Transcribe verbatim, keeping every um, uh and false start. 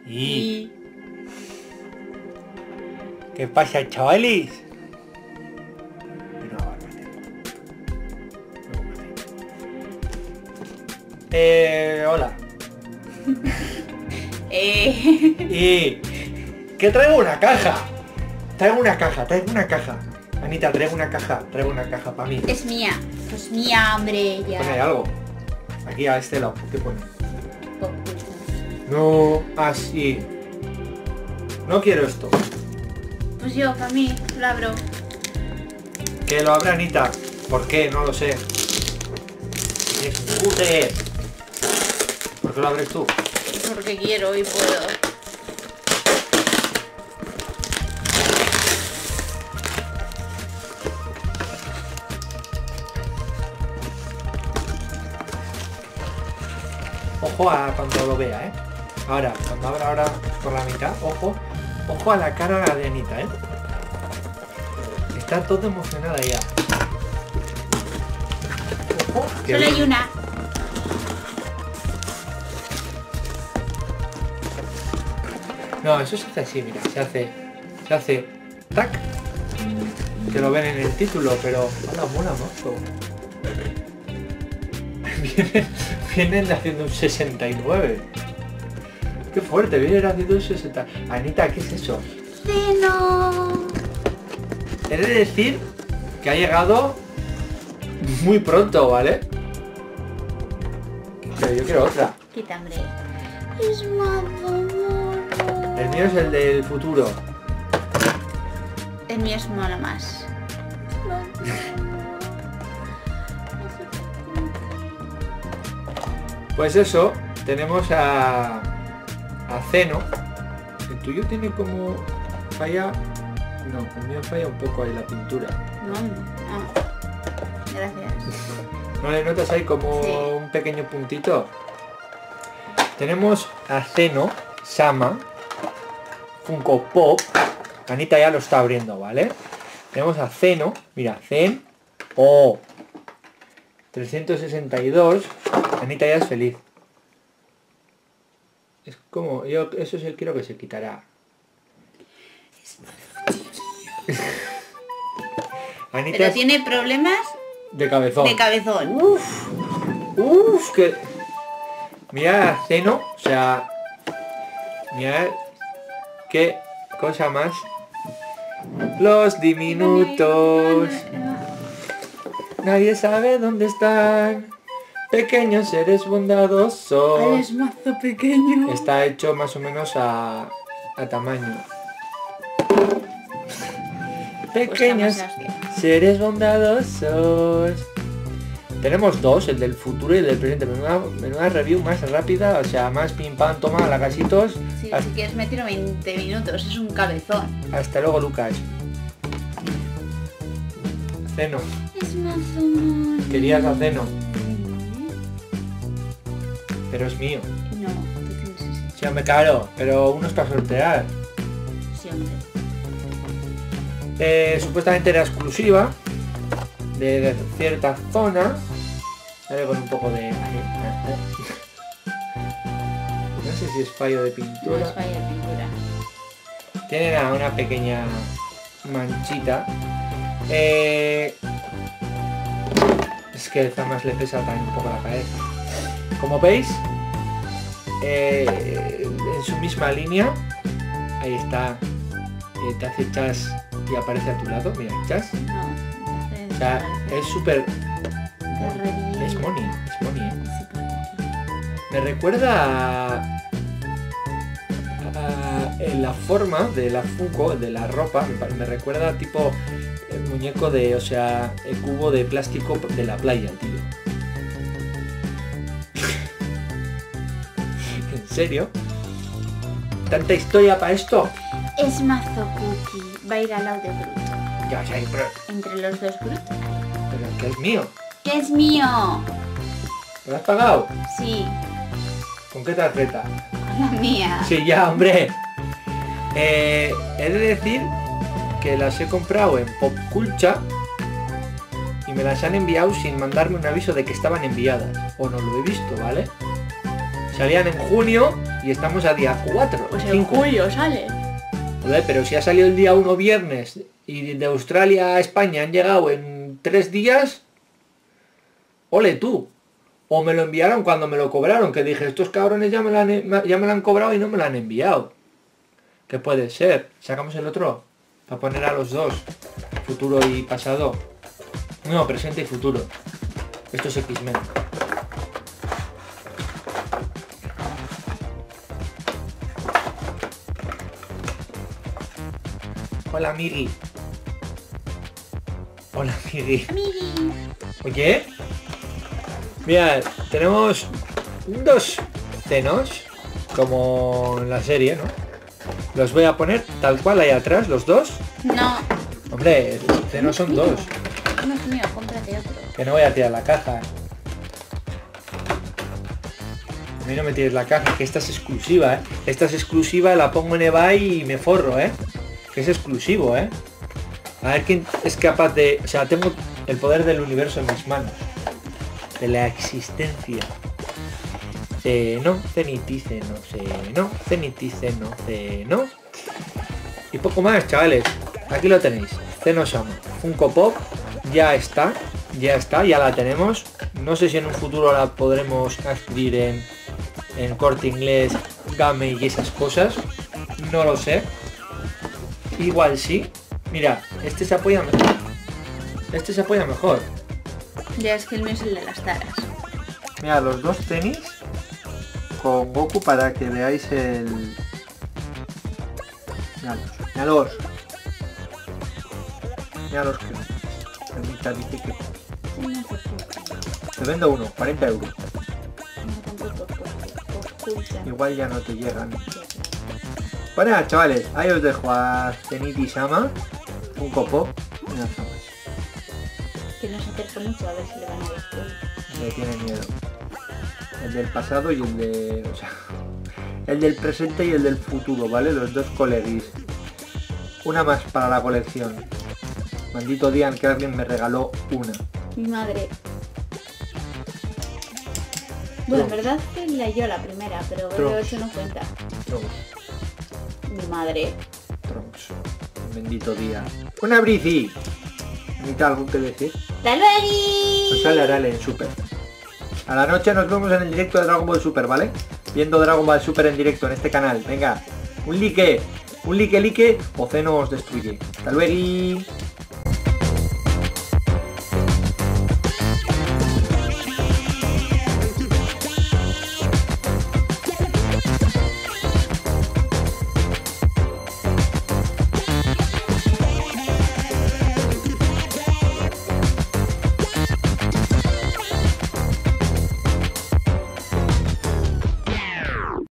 Y... ¿Qué pasa, chavales? No, no Eh, hola. eh... Y... ¿Qué traigo? Una caja. Traigo una caja, traigo una caja. Anita, traigo una caja, traigo una caja para mí. Es mía. Pues mía, hombre, ya. Pone algo. Aquí a este lado, ¿qué pone? Pop, No, así. No quiero esto. Pues yo, para mí, lo abro. Que lo abra Anita. ¿Por qué? No lo sé. ¡Discute! ¿Por qué lo abres tú? Porque quiero y puedo. Ojo a cuando lo vea, ¿eh? Ahora, cuando abra ahora por la mitad, ojo. Ojo a la cara de Anita, ¿eh? Está todo emocionada ya. Ojo. que Solo hay bien. una. No, eso se hace así, mira. Se hace... Se hace... ¡Tac! Que lo ven en el título, pero... ¡Hola, mola, mozo! Vienen, vienen haciendo un sesenta y nueve. ¡Qué fuerte! Vienen haciendo un sesenta. Anita, ¿qué es eso? Zeno. He de decir que ha llegado muy pronto, ¿vale? Pero yo quiero otra. Quita, hombre. Es más mono. El mío es el del futuro. El mío es mono más. Pues eso, tenemos a... a Zeno. El tuyo tiene como... falla... No, el mío falla un poco ahí la pintura. No, no. Gracias. ¿No le notas ahí como Sí. un pequeño puntito? Tenemos a Zeno, Sama, Funko Pop. Anita ya lo está abriendo, ¿vale? Tenemos a Zeno, mira, Zen, oh, trescientos sesenta y dos. Anita ya es feliz. Es como, yo eso sí quiero que se quitará. Anita Pero es tiene problemas de cabezón. de cabezón. Uf, uf, que... Mira a Zeno, o sea... Mira qué cosa más. Los diminutos. Nadie sabe dónde están. Pequeños seres bondadosos. Es mazo pequeño. Está hecho más o menos a, a tamaño. Pequeños Pues hostia. seres bondadosos. Tenemos dos, el del futuro y el del presente. Menuda, menuda review más rápida, o sea, más pim pam, toma, lagasitos. Sí, Hasta, si quieres me tiro veinte minutos, es un cabezón. hasta luego, Lucas. Zeno. Es mazo mono. Querías a Zeno, pero es mío. No, tú tienes ese. Sí, hombre, claro, pero uno es para sortear. Sí, hombre. Eh, supuestamente era exclusiva de, de cierta zona. Dale con un poco de... No sé si es fallo de No pintura. es falla de pintura. Tiene nada, una pequeña manchita. Eh... Es que además le pesa también un poco la cabeza. Como veis, eh, en su misma línea, ahí está, eh, te hace chas y aparece a tu lado, mira, chas. No, O sea, es súper... es Es money, es money, ¿eh? Me recuerda a, a- en la forma de la Funko, de la ropa, me, pa- me recuerda tipo el muñeco de, o sea, el cubo de plástico de la playa, tío. ¿En serio? ¿Tanta historia para esto? Es mazo cookie. Va a ir al lado de Groot. Ya, ya, pero, Entre los dos Groot. pero que es mío. ¡Que es mío! ¿Me lo has pagado? Sí, ¿Con qué tarjeta? con la mía. Sí, ya, hombre. Eh, he de decir que las he comprado en Popculcha y me las han enviado sin mandarme un aviso de que estaban enviadas. O no lo he visto, ¿vale? O Salían en junio y estamos a día cuatro. Pues en cinco. julio sale. Joder, pero si ha salido el día uno viernes y de Australia a España han llegado en tres días, ole tú. O me lo enviaron cuando me lo cobraron, que dije, estos cabrones ya me lo han, ya me lo han cobrado y no me lo han enviado. ¿Qué puede ser? Sacamos el otro para poner a los dos, futuro y pasado. No, presente y futuro. Esto es X-Men. Hola, Miri. Hola, Miri. Miri. Oye, mira, tenemos dos Zenos, como en la serie, ¿no? Los voy a poner tal cual ahí atrás, los dos. No. Hombre, Zenos son dos. No es mío, cómprate otro. Que no voy a tirar la caja. A mí no me tires la caja, que esta es exclusiva, ¿eh? Esta es exclusiva, la pongo en eBay y me forro, ¿eh? Que es exclusivo, ¿eh? A ver quién es capaz de... O sea, tengo el poder del universo en mis manos. De la existencia. Ceno, ceniticeno, ceno, ceniticeno, ceno. Y poco más, chavales. Aquí lo tenéis. Zeno-sama. Funko Pop. Ya está. Ya está, ya la tenemos. No sé si en un futuro la podremos adquirir en, en Corte Inglés, Game y esas cosas. No lo sé. Igual sí. Mira, este se apoya mejor. Este se apoya mejor. Ya es que el mío es el de las taras. Mira, los dos tenis con Goku para que veáis el... Míralos, míralos. Míralos que... Permita, dice que... Te vendo uno, cuarenta euros. Igual ya no te llegan. Bueno, chavales, ahí os dejo a Zenitty-sama, un copo, unas amas. Que no se acerque mucho a ver si le van a descubrir. Le tiene miedo. El del pasado y el de... O sea, el del presente y el del futuro, ¿vale? Los dos colegis. Una más para la colección. Maldito día en que alguien me regaló una. Mi madre. Bueno, en verdad que la yo la primera, pero B ocho no cuenta. Trunks. Mi madre. Trunks. Bendito día. ¡Una brici! ¿Necesita algo que decir? ¡Hasta luego! Nos sale Arale en Super. A la noche nos vemos en el directo de Dragon Ball Super, ¿vale? Viendo Dragon Ball Super en directo en este canal. Venga, un like, un like like o Zeno os destruye. Hasta luego.